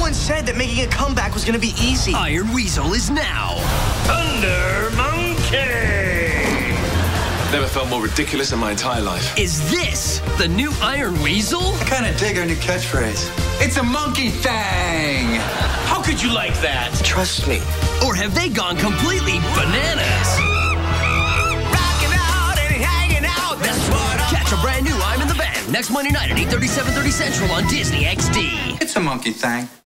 Everyone said that making a comeback was gonna be easy. Iron Weasel is now Thunder Monkey! Never felt more ridiculous in my entire life. Is this the new Iron Weasel? I kind of dig our new catchphrase. It's a monkey thing! How could you like that? Trust me. Or have they gone completely bananas? Rocking out and hanging out, that's what Catch a brand new I'm in the Band next Monday night at 8:30, 7:30 Central on Disney XD. It's a monkey thing.